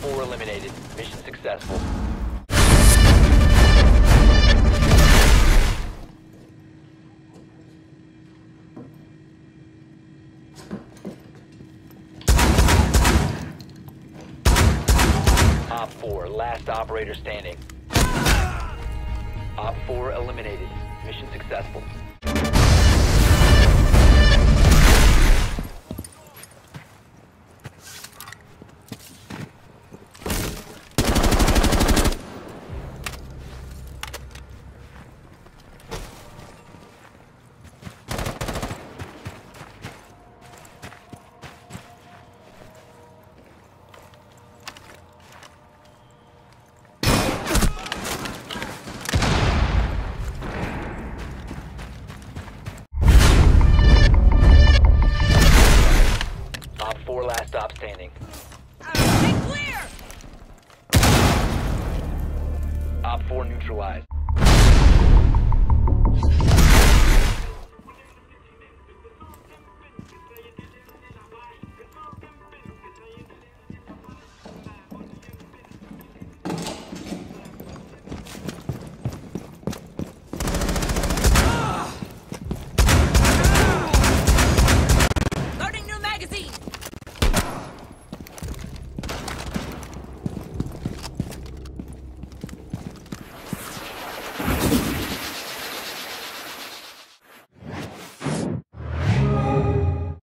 4 eliminated. Mission successful. Op 4, last operator standing. Op 4 eliminated. Mission successful. Op 4 last stop standing. Stay clear! Op 4 neutralized.